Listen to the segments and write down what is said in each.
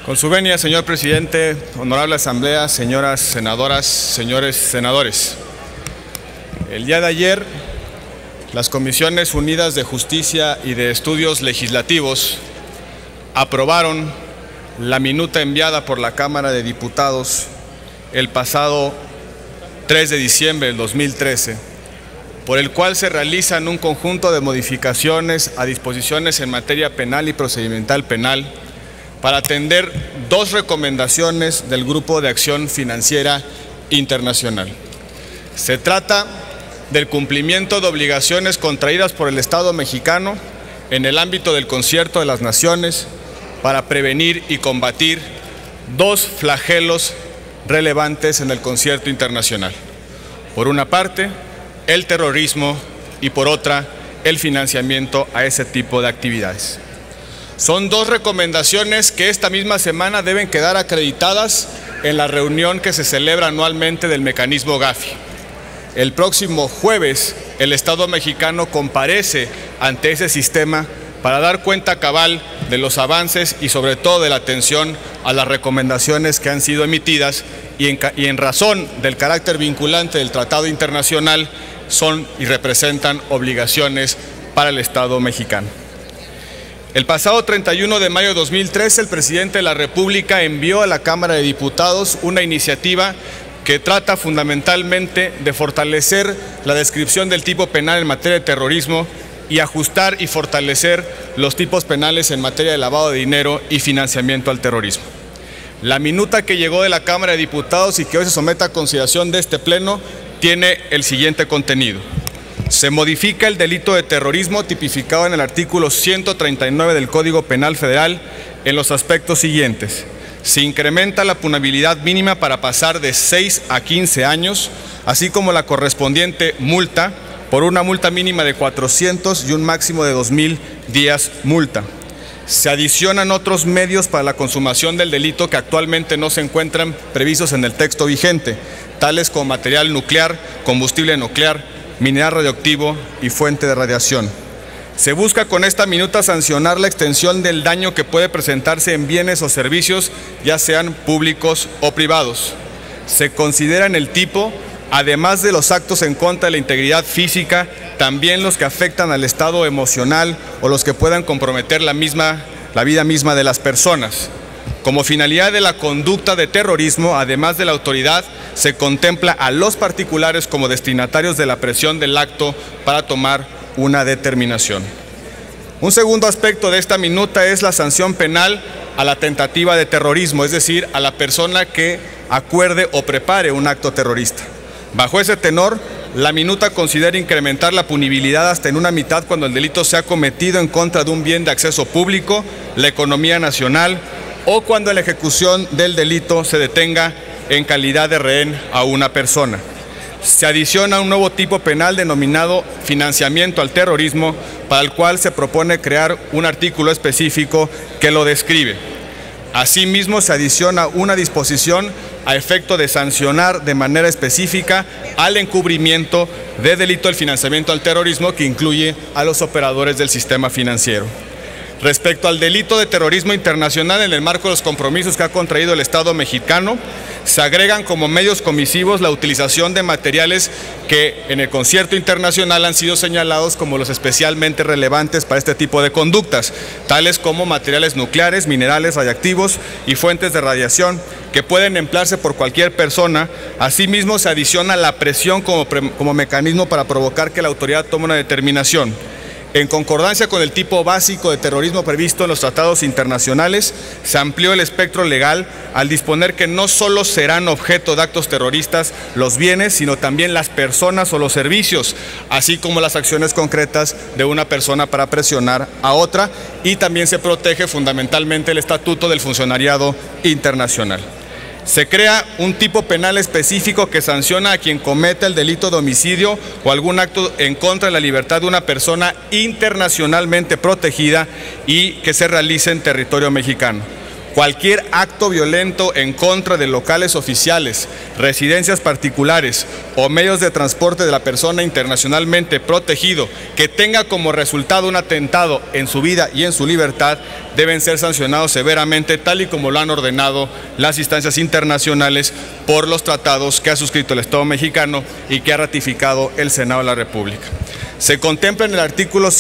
Con su venia, señor presidente, honorable asamblea, señoras senadoras, señores senadores. El día de ayer, las Comisiones Unidas de Justicia y de Estudios Legislativos aprobaron la minuta enviada por la Cámara de Diputados el pasado 3 de diciembre del 2013, por el cual se realizan un conjunto de modificaciones a disposiciones en materia penal y procedimental penal para atender dos recomendaciones del Grupo de Acción Financiera Internacional. Se trata del cumplimiento de obligaciones contraídas por el Estado mexicano en el ámbito del Concierto de las Naciones para prevenir y combatir dos flagelos relevantes en el concierto internacional. Por una parte, el terrorismo y por otra, el financiamiento a ese tipo de actividades. Son dos recomendaciones que esta misma semana deben quedar acreditadas en la reunión que se celebra anualmente del mecanismo Gafi. El próximo jueves, el Estado mexicano comparece ante ese sistema para dar cuenta cabal de los avances y sobre todo de la atención a las recomendaciones que han sido emitidas y en razón del carácter vinculante del Tratado Internacional son y representan obligaciones para el Estado mexicano. El pasado 31 de mayo de 2013, el presidente de la República envió a la Cámara de Diputados una iniciativa que trata fundamentalmente de fortalecer la descripción del tipo penal en materia de terrorismo y ajustar y fortalecer los tipos penales en materia de lavado de dinero y financiamiento al terrorismo. La minuta que llegó de la Cámara de Diputados y que hoy se somete a consideración de este Pleno tiene el siguiente contenido. Se modifica el delito de terrorismo tipificado en el artículo 139 del Código Penal Federal en los aspectos siguientes. Se incrementa la punabilidad mínima para pasar de 6 a 15 años, así como la correspondiente multa por una multa mínima de 400 y un máximo de 2,000 días multa. Se adicionan otros medios para la consumación del delito que actualmente no se encuentran previstos en el texto vigente, tales como material nuclear, combustible nuclear, mineral radioactivo y fuente de radiación. Se busca con esta minuta sancionar la extensión del daño que puede presentarse en bienes o servicios, ya sean públicos o privados. Se considera en el tipo, además de los actos en contra de la integridad física, también los que afectan al estado emocional o los que puedan comprometer la vida misma de las personas. Como finalidad de la conducta de terrorismo, además de la autoridad, se contempla a los particulares como destinatarios de la presión del acto para tomar una determinación. Un segundo aspecto de esta minuta es la sanción penal a la tentativa de terrorismo, es decir, a la persona que acuerde o prepare un acto terrorista. Bajo ese tenor, la minuta considera incrementar la punibilidad hasta en una mitad cuando el delito sea cometido en contra de un bien de acceso público, la economía nacional, o cuando en la ejecución del delito se detenga en calidad de rehén a una persona. Se adiciona un nuevo tipo penal denominado financiamiento al terrorismo, para el cual se propone crear un artículo específico que lo describe. Asimismo, se adiciona una disposición a efecto de sancionar de manera específica al encubrimiento de delito del financiamiento al terrorismo que incluye a los operadores del sistema financiero. Respecto al delito de terrorismo internacional, en el marco de los compromisos que ha contraído el Estado mexicano, se agregan como medios comisivos la utilización de materiales que en el concierto internacional han sido señalados como los especialmente relevantes para este tipo de conductas, tales como materiales nucleares, minerales radiactivos y fuentes de radiación que pueden emplearse por cualquier persona. Asimismo, se adiciona la presión como mecanismo para provocar que la autoridad tome una determinación. En concordancia con el tipo básico de terrorismo previsto en los tratados internacionales, se amplió el espectro legal al disponer que no solo serán objeto de actos terroristas los bienes, sino también las personas o los servicios, así como las acciones concretas de una persona para presionar a otra, y también se protege fundamentalmente el estatuto del funcionariado internacional. Se crea un tipo penal específico que sanciona a quien cometa el delito de homicidio o algún acto en contra de la libertad de una persona internacionalmente protegida y que se realice en territorio mexicano. Cualquier acto violento en contra de locales oficiales, residencias particulares o medios de transporte de la persona internacionalmente protegido que tenga como resultado un atentado en su vida y en su libertad deben ser sancionados severamente, tal y como lo han ordenado las instancias internacionales por los tratados que ha suscrito el Estado mexicano y que ha ratificado el Senado de la República. Se contempla en el artículo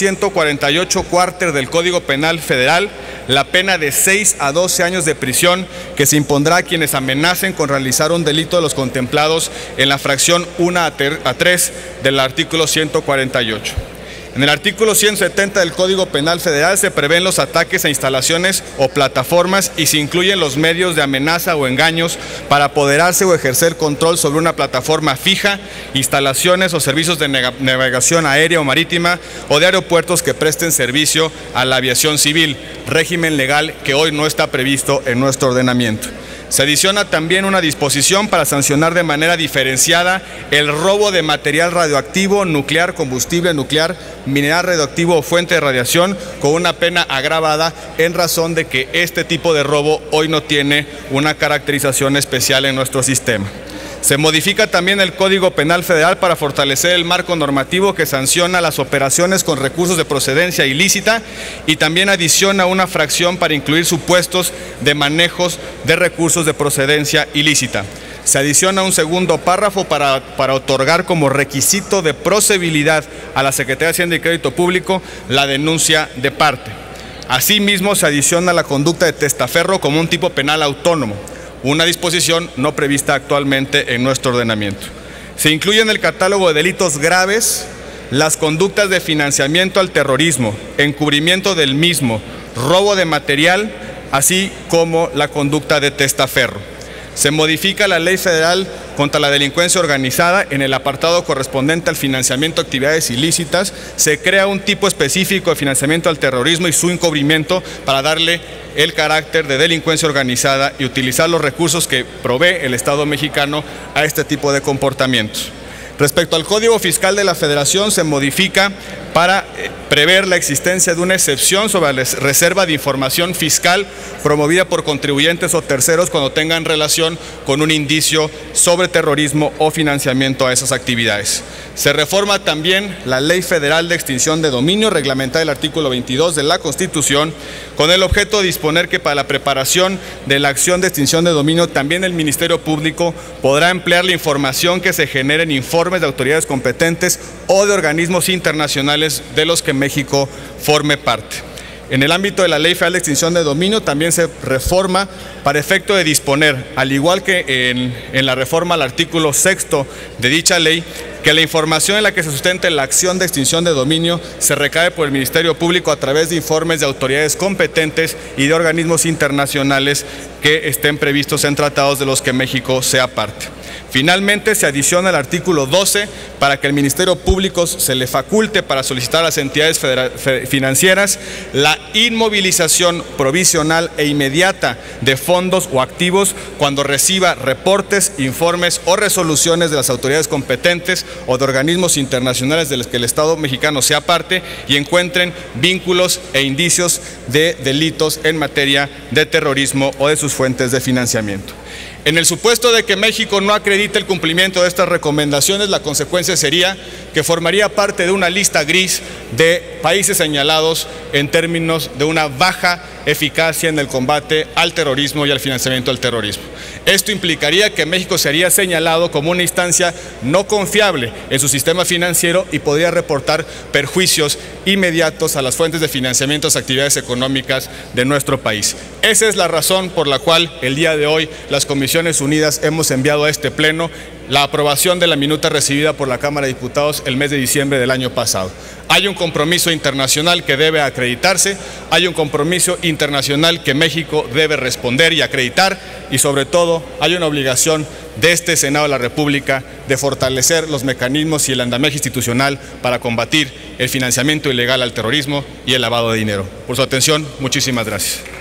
148 cuarter del Código Penal Federal la pena de 6 a 12 años de prisión que se impondrá a quienes amenacen con realizar un delito de los contemplados en la fracción 1 a 3 del artículo 148. En el artículo 170 del Código Penal Federal se prevén los ataques a instalaciones o plataformas y se incluyen los medios de amenaza o engaños para apoderarse o ejercer control sobre una plataforma fija, instalaciones o servicios de navegación aérea o marítima o de aeropuertos que presten servicio a la aviación civil, régimen legal que hoy no está previsto en nuestro ordenamiento. Se adiciona también una disposición para sancionar de manera diferenciada el robo de material radioactivo, nuclear, combustible nuclear, mineral radioactivo o fuente de radiación con una pena agravada en razón de que este tipo de robo hoy no tiene una caracterización especial en nuestro sistema. Se modifica también el Código Penal Federal para fortalecer el marco normativo que sanciona las operaciones con recursos de procedencia ilícita y también adiciona una fracción para incluir supuestos de manejos de recursos de procedencia ilícita. Se adiciona un segundo párrafo para otorgar como requisito de procedibilidad a la Secretaría de Hacienda y Crédito Público la denuncia de parte. Asimismo, se adiciona la conducta de testaferro como un tipo penal autónomo, una disposición no prevista actualmente en nuestro ordenamiento. Se incluye en el catálogo de delitos graves las conductas de financiamiento al terrorismo, encubrimiento del mismo, robo de material, así como la conducta de testaferro. Se modifica la Ley Federal contra la Delincuencia Organizada en el apartado correspondiente al financiamiento de actividades ilícitas. Se crea un tipo específico de financiamiento al terrorismo y su encubrimiento para darle el carácter de delincuencia organizada y utilizar los recursos que provee el Estado mexicano a este tipo de comportamientos. Respecto al Código Fiscal de la Federación, se modifica para prever la existencia de una excepción sobre la reserva de información fiscal promovida por contribuyentes o terceros cuando tengan relación con un indicio sobre terrorismo o financiamiento a esas actividades. Se reforma también la Ley Federal de Extinción de Dominio, reglamentada en el artículo 22 de la Constitución, con el objeto de disponer que para la preparación de la acción de extinción de dominio también el Ministerio Público podrá emplear la información que se genere en informes de autoridades competentes o de organismos internacionales de los que México forme parte. En el ámbito de la Ley Federal de Extinción de Dominio también se reforma para efecto de disponer, al igual que en la reforma al artículo 6º de dicha ley, que la información en la que se sustente la acción de extinción de dominio se recae por el Ministerio Público a través de informes de autoridades competentes y de organismos internacionales que estén previstos en tratados de los que México sea parte. Finalmente, se adiciona el artículo 12 para que el Ministerio Público se le faculte para solicitar a las entidades financieras la inmovilización provisional e inmediata de fondos o activos cuando reciba reportes, informes o resoluciones de las autoridades competentes o de organismos internacionales de los que el Estado mexicano sea parte y encuentren vínculos e indicios de delitos en materia de terrorismo o de sus fuentes de financiamiento. En el supuesto de que México no acredite el cumplimiento de estas recomendaciones, la consecuencia sería que formaría parte de una lista gris de países señalados en términos de una baja eficacia en el combate al terrorismo y al financiamiento del terrorismo. Esto implicaría que México sería señalado como una instancia no confiable en su sistema financiero y podría reportar perjuicios inmediatos a las fuentes de financiamiento de las actividades económicas de nuestro país. Esa es la razón por la cual el día de hoy las Comisiones Unidas hemos enviado a este Pleno la aprobación de la minuta recibida por la Cámara de Diputados el mes de diciembre del año pasado. Hay un compromiso internacional que debe acreditarse, hay un compromiso internacional que México debe responder y acreditar y sobre todo hay una obligación de este Senado de la República de fortalecer los mecanismos y el andamiaje institucional para combatir el financiamiento ilegal al terrorismo y el lavado de dinero. Por su atención, muchísimas gracias.